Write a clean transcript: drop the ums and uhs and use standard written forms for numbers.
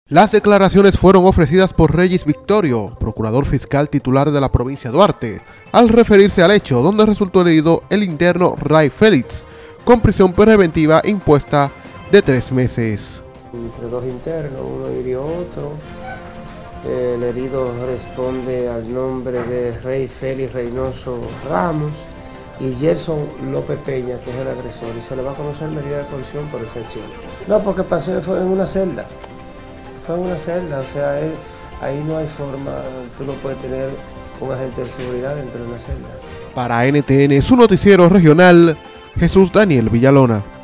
Las declaraciones fueron ofrecidas por Regis Victorio, procurador fiscal titular de la provincia de Duarte, al referirse al hecho donde resultó herido el interno Ray Félix, con prisión preventiva impuesta de 3 meses. Entre dos internos, uno hirió otro. El herido responde al nombre de Rey Félix Reynoso Ramos y Gerson López Peña, que es el agresor, y se le va a conocer medida de coerción por esa acción. No, porque pasó, fue en una celda. Fue en una celda, o sea, ahí no hay forma, tú no puedes tener un agente de seguridad dentro de una celda. Para NTN, su noticiero regional, Jesús Daniel Villalona.